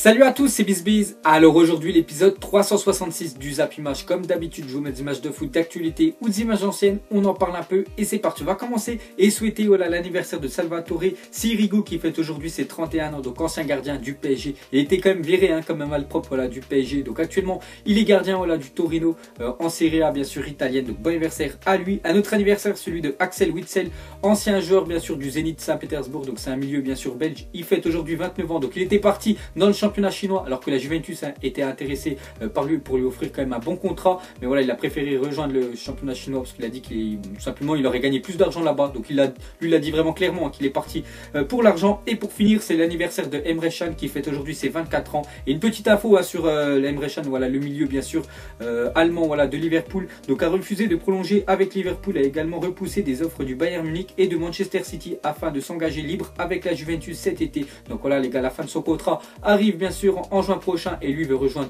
Salut à tous, c'est BizBiz. Alors aujourd'hui l'épisode 366 du Zap Image. Comme d'habitude je vous mets des images de foot d'actualité ou des images anciennes, on en parle un peu et c'est parti. On va commencer et souhaiter l'anniversaire de Salvatore Sirigu qui fête aujourd'hui ses 31 ans, donc ancien gardien du PSG. Il était quand même viré comme un malpropre du PSG, donc actuellement il est gardien du Torino en Serie A bien sûr italienne, donc bon anniversaire à lui. Un autre anniversaire, celui de Axel Witsel, ancien joueur bien sûr du Zénith Saint-Pétersbourg, donc c'est un milieu bien sûr belge. Il fête aujourd'hui 29 ans, donc il était parti dans le championnat chinois alors que la Juventus était intéressée par lui pour lui offrir quand même un bon contrat, mais voilà, il a préféré rejoindre le championnat chinois parce qu'il a dit qu'il tout simplement il aurait gagné plus d'argent là-bas, donc lui l'a dit vraiment clairement qu'il est parti pour l'argent. Et pour finir, c'est l'anniversaire de Emre Can qui fête aujourd'hui ses 24 ans. Et une petite info sur Emre Can, le milieu bien sûr allemand de Liverpool, donc a refusé de prolonger avec Liverpool, a également repoussé des offres du Bayern Munich et de Manchester City afin de s'engager libre avec la Juventus cet été. Donc voilà les gars, la fin de son contrat arrive bien sûr en juin prochain et lui veut rejoindre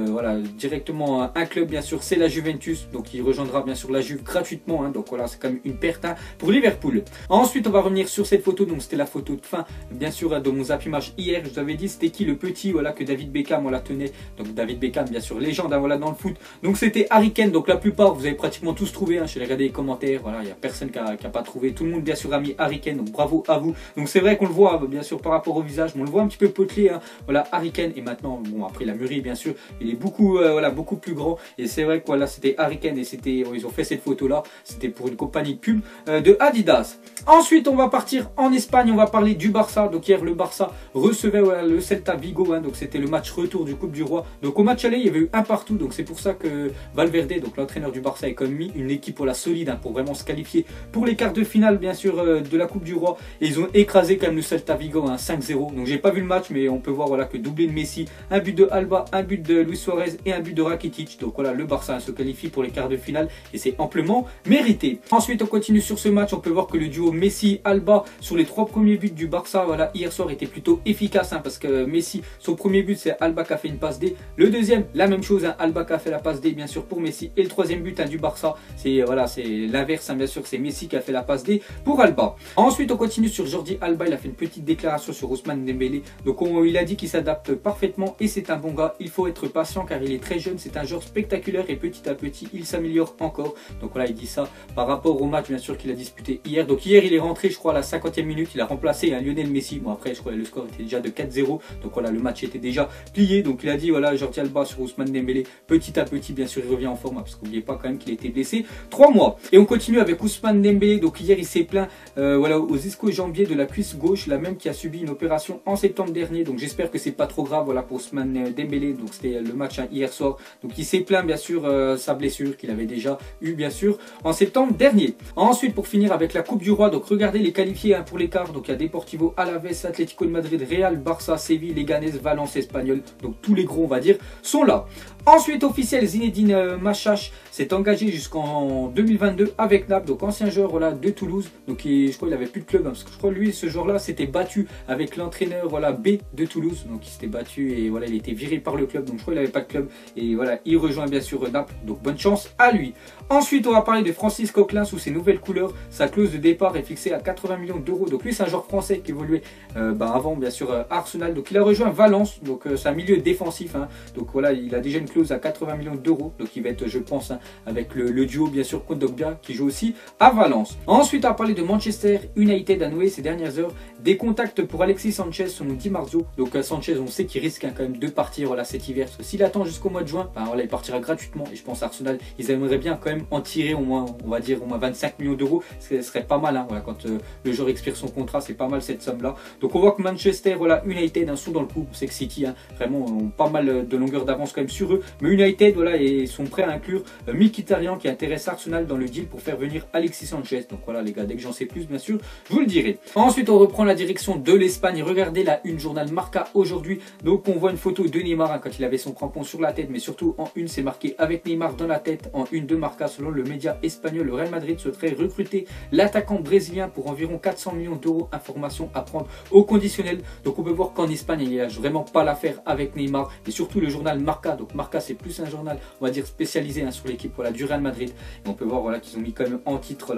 directement un club, bien sûr c'est la Juventus, donc il rejoindra bien sûr la Juve gratuitement, donc voilà, c'est quand même une perte pour Liverpool. Ensuite on va revenir sur cette photo, donc c'était la photo de fin bien sûr de mon Zap Image hier. Je vous avais dit c'était qui le petit que David Beckham tenait, donc David Beckham bien sûr légende dans le foot, donc c'était Harry Kane. Donc la plupart vous avez pratiquement tous trouvé, je vais regarder les commentaires, il n'y a personne qui a pas trouvé, tout le monde bien sûr a mis Harry Kane, donc bravo à vous. Donc c'est vrai qu'on le voit bien sûr par rapport au visage, mais on le voit un petit peu potelé, Harry Kane. Et maintenant, bon, après la mûri bien sûr, il est beaucoup plus grand. Et c'est vrai que c'était Harry Kane et ils ont fait cette photo là, c'était pour une compagnie de pub de Adidas. Ensuite on va partir en Espagne, on va parler du Barça. Donc hier le Barça recevait le Celta Vigo, donc c'était le match retour du Coupe du Roi. Donc au match aller il y avait eu un partout, donc c'est pour ça que Valverde, donc l'entraîneur du Barça, a quand même mis une équipe solide pour vraiment se qualifier pour les quarts de finale bien sûr de la Coupe du Roi. Et ils ont écrasé quand même le Celta Vigo 5-0. Donc j'ai pas vu le match, mais on peut voir que doublé de Messi, un but de Alba, un but de Luis Suarez et un but de Rakitic. Donc voilà, le Barça se qualifie pour les quarts de finale et c'est amplement mérité. Ensuite on continue sur ce match, on peut voir que le duo Messi-Alba sur les 3 premiers buts du Barça hier soir était plutôt efficace, parce que Messi, son premier but c'est Alba qui a fait une passe D, le deuxième la même chose, Alba qui a fait la passe D bien sûr pour Messi, et le troisième but du Barça c'est c'est l'inverse, bien sûr c'est Messi qui a fait la passe D pour Alba. Ensuite on continue sur Jordi Alba, il a fait une petite déclaration sur Ousmane Dembélé, donc il a dit qu'il s'adapte parfaitement et c'est un bon gars, il faut être patient car il est très jeune, c'est un joueur spectaculaire et petit à petit il s'améliore encore. Donc voilà, il dit ça par rapport au match bien sûr qu'il a disputé hier. Donc hier il est rentré je crois à la 50e minute, il a remplacé Lionel Messi. Bon après je crois que le score était déjà de 4-0, donc voilà, le match était déjà plié. Donc il a dit Jordi Alba sur Ousmane Dembélé, petit à petit bien sûr il revient en forme, parce que n'oubliez pas quand même qu'il a été blessé 3 mois. Et on continue avec Ousmane Dembélé. Donc hier il s'est plaint aux ischio-jambiers de la cuisse gauche, la même qui a subi une opération en septembre dernier. Donc j'espère que c'est pas trop grave pour Ousmane Dembélé. Donc c'était le match hier soir, donc il s'est plaint bien sûr sa blessure qu'il avait déjà eu bien sûr en septembre dernier. Ensuite pour finir avec la Coupe du Roi, donc regardez les qualifiés pour les quarts. Donc il y a Deportivo Alavés, Atlético de Madrid, Real, Barça, Séville, Leganés, Valence, Espagnol, donc tous les gros on va dire sont là. Ensuite officiel, Zinedine Machache s'est engagé jusqu'en 2022 avec Naples, donc ancien joueur de Toulouse. Donc je crois qu'il avait plus de club, parce que je crois lui ce joueur là s'était battu avec l'entraîneur B de Toulouse, donc il s'était battu et il était viré par le club, donc je crois qu'il n'avait pas de club et il rejoint bien sûr Naples, donc bonne chance à lui. Ensuite on va parler de Francis Coquelin sous ses nouvelles couleurs. Sa clause de départ est fixée à 80 millions d'euros, donc lui c'est un joueur français qui évoluait avant bien sûr Arsenal, donc il a rejoint Valence, donc c'est un milieu défensif, donc voilà, il a déjà une clause à 80 millions d'euros, donc il va être je pense avec le duo bien sûr Kondogbia qui joue aussi à Valence. Ensuite on va parler de Manchester United à nouer ces dernières heures des contacts pour Alexis Sanchez selon Di Marzio. Donc Sanchez on sait qu'il risque quand même de partir cet hiver, parce que s'il attend jusqu'au mois de juin, il partira gratuitement, et je pense Arsenal ils aimeraient bien quand même en tirer au moins, on va dire au moins 25 millions d'euros, ce serait pas mal quand le joueur expire son contrat, c'est pas mal cette somme là. Donc on voit que Manchester United sont dans le coup, on sait que City vraiment ont pas mal de longueur d'avance quand même sur eux, mais United et sont prêts à inclure Mkhitaryan qui intéresse Arsenal dans le deal pour faire venir Alexis Sanchez. Donc voilà les gars, dès que j'en sais plus bien sûr je vous le dirai. Ensuite on reprend la direction de l'Espagne. Regardez la une journal Marca aujourd'hui, donc on voit une photo de Neymar quand il avait son crampon sur la tête, mais surtout en une c'est marqué avec Neymar dans la tête. En une de Marca, selon le média espagnol, le Real Madrid souhaiterait recruter l'attaquant brésilien pour environ 400 millions d'euros, information à prendre au conditionnel. Donc on peut voir qu'en Espagne il n'y a vraiment pas l'affaire avec Neymar, et surtout le journal Marca. Donc Marca c'est plus un journal on va dire spécialisé sur l'équipe du Real Madrid, et on peut voir qu'ils ont mis quand même en titre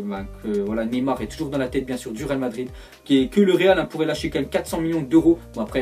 que Neymar est toujours dans la tête bien sûr du Real Madrid, que le Real pourrait lâcher quand même 400 millions d'euros. Bon après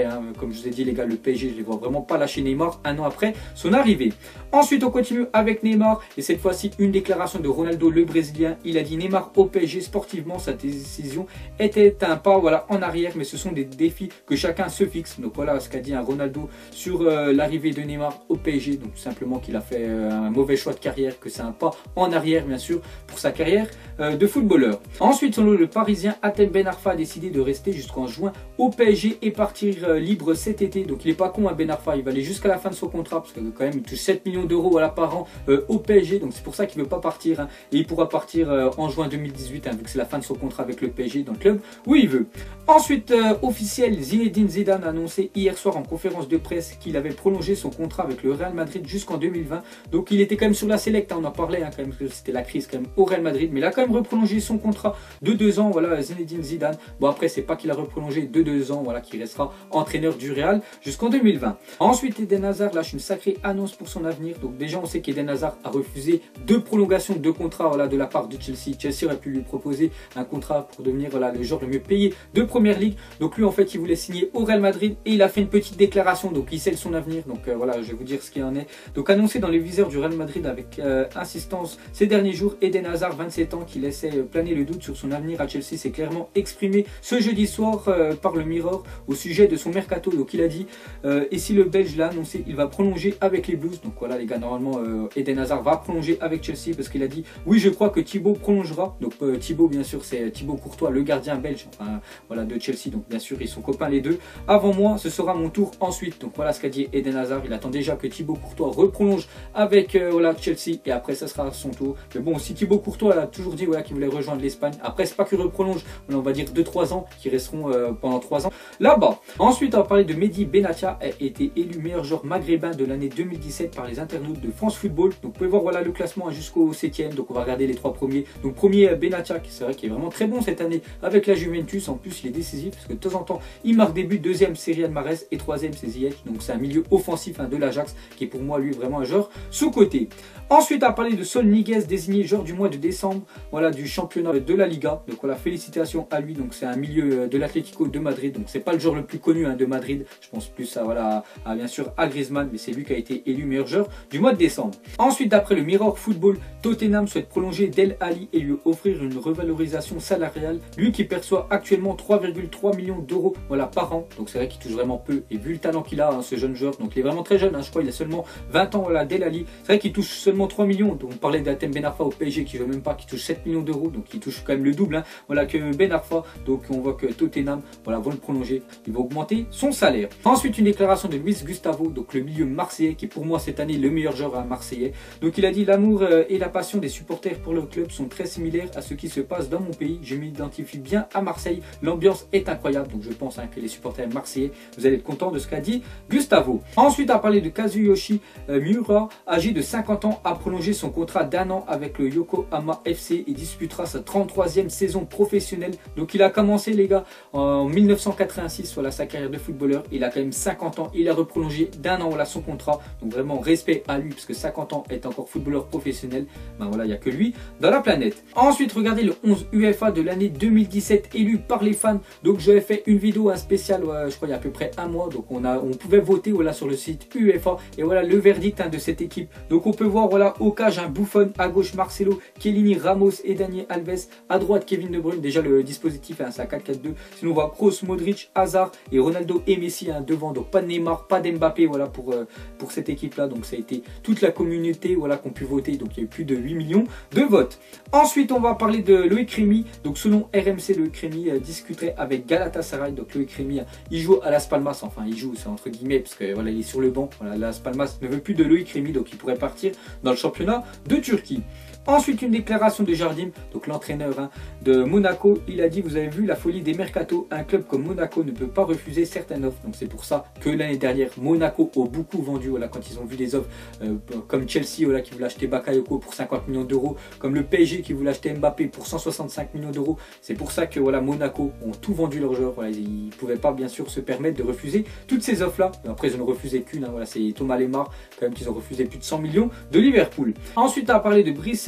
comme je vous ai dit les gars, le PSG, je les vois vraiment pas lâcher Neymar un an après son arrivée. Ensuite, on continue avec Neymar et cette fois-ci une déclaration de Ronaldo, le Brésilien. Il a dit: Neymar au PSG, sportivement, sa décision était un pas voilà, en arrière, mais ce sont des défis que chacun se fixe. Donc voilà ce qu'a dit un Ronaldo sur l'arrivée de Neymar au PSG. Donc tout simplement qu'il a fait un mauvais choix de carrière, que c'est un pas en arrière bien sûr pour sa carrière de footballeur. Ensuite, selon le Parisien, Hatem Ben Arfa a décidé de rester jusqu'en juin au PSG et partir libre cet été. Donc il est pas con à Ben Arfa, il va aller jusqu'à la fin de son contrat parce que quand même il touche 7 millions d'euros voilà, par an au PSG. Donc c'est pour ça qu'il veut pas partir hein. Et il pourra partir en juin 2018 hein, vu que c'est la fin de son contrat avec le PSG dans le club où il veut. Ensuite, officiel, Zinedine Zidane a annoncé hier soir en conférence de presse qu'il avait prolongé son contrat avec le Real Madrid jusqu'en 2020. Donc il était quand même sur la sélecte, hein, on en parlait hein, quand même que c'était la crise quand même au Real Madrid, mais il a quand même reprolongé son contrat de 2 ans, voilà, Zinedine Zidane. Bon après c'est pas qu'il a reprolongé de 2 ans, voilà, qu'il restera entraîneur du Real jusqu'en 2020. Ensuite, Eden Hazard lâche une sacrée annonce pour son avenir. Donc déjà on sait qu'Eden Hazard a refusé 2 prolongations de contrat voilà, de la part de Chelsea. Chelsea aurait pu lui proposer un contrat pour devenir voilà, le joueur le mieux payé de Première Ligue. Donc lui en fait il voulait signer au Real Madrid et il a fait une petite déclaration, donc il scelle son avenir. Donc voilà, je vais vous dire ce qu'il en est. Donc annoncé dans les viseurs du Real Madrid avec insistance ces derniers jours, Eden Hazard, 27 ans, qui laissait planer le doute sur son avenir à Chelsea, s'est clairement exprimé ce jeudi soir par le Mirror au sujet de son mercato. Donc il a dit et si le Belge l'a annoncé, il va prolonger avec les Blues. Donc voilà les gars, normalement Eden Hazard va prolonger avec Chelsea parce qu'il a dit oui, je crois que Thibaut prolongera. Donc Thibaut bien sûr c'est Thibaut Courtois, le gardien belge enfin, voilà, de Chelsea. Donc bien sûr ils sont copains les deux. Avant moi ce sera mon tour ensuite. Donc voilà ce qu'a dit Eden Hazard. Il attend déjà que Thibaut Courtois reprolonge avec voilà, Chelsea et après ça sera son tour. Mais bon, si Thibaut Courtois a toujours dit voilà, qu'il voulait rejoindre l'Espagne, après c'est pas qu'il reprolonge, on va dire 2-3 ans, qui resteront pendant 3 ans là-bas. Ensuite on va parler de Mehdi Benatia, a été élu meilleur joueur maghrébin de l'année 2017 par les internautes de France Football. Donc vous pouvez voir voilà, le classement jusqu'au 7e, donc on va regarder les 3 premiers. Donc premier Benatia, c'est vrai qu'il est vraiment très bon cette année avec la Juventus, en plus il est décisif parce que de temps en temps il marque des buts. Deuxième c'est Riyad Mahrez et troisième c'est Ziyech, donc c'est un milieu offensif hein, de l'Ajax qui est pour moi lui vraiment un joueur sous-côté. Ensuite, à parler de Saul Niguez, désigné joueur du mois de décembre voilà, du championnat de la Liga. Donc voilà, félicitations à lui. Donc c'est un milieu de l'Atlético de Madrid. Donc c'est pas le joueur le plus connu hein, de Madrid. Je pense plus à, voilà, à bien sûr à Griezmann, mais c'est lui qui a été élu meilleur joueur du mois de décembre. Ensuite, d'après le Mirror Football, Tottenham souhaite prolonger Del Ali et lui offrir une revalorisation salariale. Lui qui perçoit actuellement 3,3 millions d'euros voilà, par an. Donc c'est vrai qu'il touche vraiment peu. Et vu le talent qu'il a, hein, ce jeune joueur, donc il est vraiment très jeune. Hein, je crois qu'il a seulement 20 ans, voilà, Del Ali. C'est vrai qu'il touche seulement 3 millions. Donc on parlait d'Hatem Ben Arfa au PSG qui ne joue même pas, qui touche 7 millions d'euros. Donc il touche quand même le double. Hein, voilà, que Ben Arfa. Donc on voit que Tottenham voilà, vont le prolonger. Il va augmenter son salaire. Ensuite, une déclaration de Luis Gustavo, donc le milieu marseillais, qui est pour moi cette année le meilleur joueur à marseillais. Donc il a dit: l'amour et la passion des supporters pour le club sont très similaires à ce qui se passe dans mon pays. Je m'identifie bien à Marseille. L'ambiance est incroyable. Donc je pense hein, que les supporters marseillais, vous allez être contents de ce qu'a dit Gustavo. Ensuite, à parler de Kazuyoshi Miura, âgé de 50 ans, a prolongé son contrat d'1 an avec le Yokohama FC et disputera sa 33e saison professionnelle. Donc il a commencé les gars en 1986 voilà, sa carrière de footballeur. Il a quand même 50 ans. Il a reprolongé d'1 an voilà, son contrat. Donc vraiment respect à lui parce que 50 ans est encore footballeur professionnel. Ben voilà, il n'y a que lui dans la planète. Ensuite, regardez le 11 UEFA de l'année 2017 élu par les fans. Donc j'avais fait une vidéo spéciale, je crois il y a à peu près un mois. Donc on pouvait voter voilà, sur le site UEFA et voilà le verdict hein, de cette équipe. Donc on peut voir voilà au cage un Buffon, à gauche Marcelo, Chiellini, Ramos et Dani Alves, à droite Kevin De Bruyne. Déjà le dispositif hein, c'est un 4-4-2. Sinon on voit Kroos, Modric, Hazard et Ronaldo et Messi hein, devant. Donc pas de Neymar, pas d'Mbappé voilà, pour cette équipe là. Donc ça a été toute la communauté voilà, qui ont pu voter. Donc il y a eu plus de 8 millions de votes. Ensuite on va parler de Loïc Rémy. Donc selon RMC, Loïc Rémy discuterait avec Galatasaray. Donc Loïc Rémy il joue à Las Palmas, enfin il joue c'est entre guillemets parce que voilà il est sur le banc. Voilà, Las Palmas ne veut plus de Loïc Rémy, donc il pourrait partir dans le championnat de Turquie. Ensuite, une déclaration de Jardim, donc l'entraîneur hein, de Monaco. Il a dit: vous avez vu la folie des mercatos, un club comme Monaco ne peut pas refuser certaines offres. Donc c'est pour ça que l'année dernière Monaco a beaucoup vendu voilà, quand ils ont vu des offres comme Chelsea voilà, qui voulait acheter Bakayoko pour 50 millions d'euros, comme le PSG qui voulait acheter Mbappé pour 165 millions d'euros. C'est pour ça que voilà, Monaco ont tout vendu leurs joueurs. Voilà, ils ne pouvaient pas bien sûr se permettre de refuser toutes ces offres là. Après ils n'ont refusé qu'une, hein, voilà, c'est Thomas Lemar quand même qu'ils ont refusé plus de 100 millions de Liverpool. Ensuite on a parlé de Brice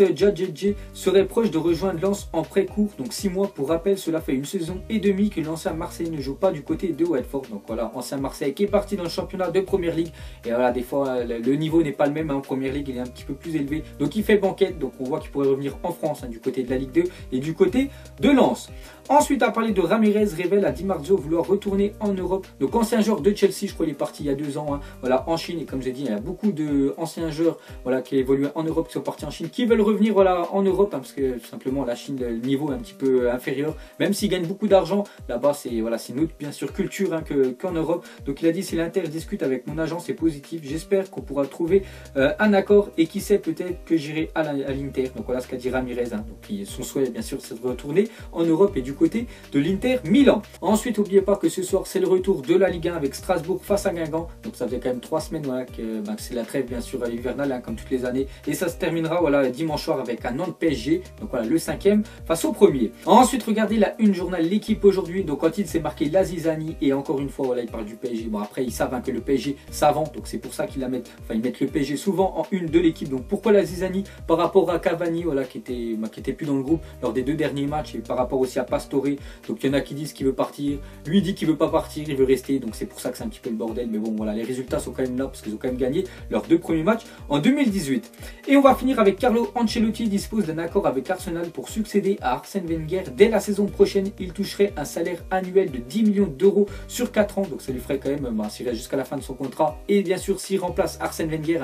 Djadjedje serait proche de rejoindre Lens en prêt court, donc 6 mois. Pour rappel, cela fait une saison et demie que l'ancien Marseillais ne joue pas du côté de Watford. Donc voilà, ancien Marseillais qui est parti dans le championnat de Première Ligue. Et voilà, des fois, le niveau n'est pas le même en Première Ligue, il est un petit peu plus élevé. Donc il fait banquette, donc on voit qu'il pourrait revenir en France, du côté de la Ligue 2 et du côté de Lens. Ensuite, à parler de Ramirez, révèle à Di Marzio vouloir retourner en Europe. Donc ancien joueur de Chelsea, je crois qu'il est parti il y a 2 ans, voilà, en Chine. Et comme j'ai dit, il y a beaucoup d'anciens joueurs voilà, qui évoluent en Europe, qui sont partis en Chine, qui veulent revenir voilà, en Europe, parce que tout simplement la Chine, le niveau est un petit peu inférieur. Même s'ils gagnent beaucoup d'argent, là-bas c'est voilà, une autre bien sûr culture qu'en Europe. Donc il a dit, si l'Inter discute avec mon agent, c'est positif. J'espère qu'on pourra trouver un accord, et qui sait, peut-être que j'irai à l'Inter. Donc voilà ce qu'a dit Ramirez. Donc son souhait bien sûr c'est de retourner en Europe et du côté de l'Inter Milan. Ensuite, n'oubliez pas que ce soir c'est le retour de la Ligue 1 avec Strasbourg face à Guingamp. Donc ça faisait quand même 3 semaines voilà, que c'est la trêve bien sûr hivernale comme toutes les années. Et ça se terminera voilà, dimanche soir avec un Nantes PSG. Donc voilà, le 5e face au premier. Ensuite, regardez la une journal L'équipe aujourd'hui. Donc en titre c'est marqué la Zizanie, et encore une fois voilà, il parle du PSG. Bon après ils savent que le PSG s'avance, donc c'est pour ça qu'ils ils mettent le PSG souvent en une de l'équipe. Donc pourquoi la Zizanie par rapport à Cavani voilà, qui était plus dans le groupe lors des 2 derniers matchs, et par rapport aussi à Pastore. Donc il y en a qui disent qu'il veut partir, lui dit qu'il veut pas partir, il veut rester, donc c'est pour ça que c'est un petit peu le bordel. Mais bon voilà, les résultats sont quand même là parce qu'ils ont quand même gagné leurs 2 premiers matchs en 2018. Et on va finir avec Carlo Ancelotti dispose d'un accord avec Arsenal pour succéder à Arsène Wenger. Dès la saison prochaine, il toucherait un salaire annuel de 10 millions d'euros sur 4 ans, donc ça lui ferait quand même s'il reste jusqu'à la fin de son contrat. Et bien sûr s'il remplace Arsène Wenger,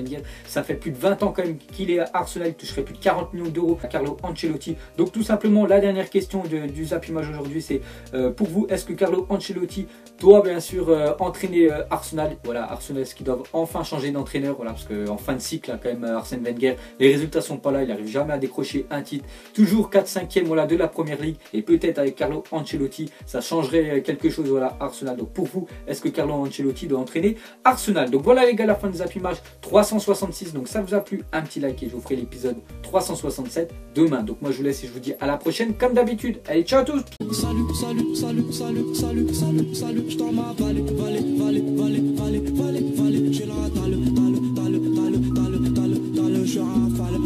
ça fait plus de 20 ans quand même qu'il est à Arsenal, il toucherait plus de 40 millions d'euros à Carlo Ancelotti. Donc tout simplement la dernière question du Zap Image aujourd'hui, c'est pour vous, est-ce que Carlo Ancelotti doit bien sûr entraîner Arsenal? Voilà, Arsenal, est-ce qu'ils doivent enfin changer d'entraîneur? Voilà, parce qu'en fin de cycle quand même Arsène Wenger, les résultats sont pas là, il n'arrive jamais à décrocher un titre, toujours 4-5e voilà, de la Première Ligue, et peut-être avec Carlo Ancelotti ça changerait quelque chose voilà, Arsenal. Donc pour vous, est-ce que Carlo Ancelotti doit entraîner Arsenal? Donc voilà les gars, la fin des Zap Image 366. Donc ça vous a plu, un petit like, et je vous ferai l'épisode 367 demain. Donc moi je vous laisse et je vous dis à la prochaine comme d'habitude. Allez, ciao à tous. Salut, salut, salut, salut, salut, salut, salut, je t'en ma vallée, vallée, vallée, vallée, vallée, vallée, vallée, j'ai la dalle, je suis rafale,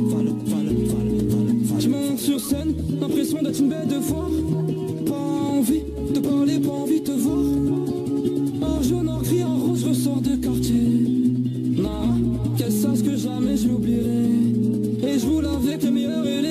je monte sur scène, l'impression d'être une bête de foire, pas envie de parler, pas envie de te voir, en jaune, en gris, en rose, je ressors de quartier, non, qu'elle sache que jamais je l'oublierai, et je roule avec les meilleurs et les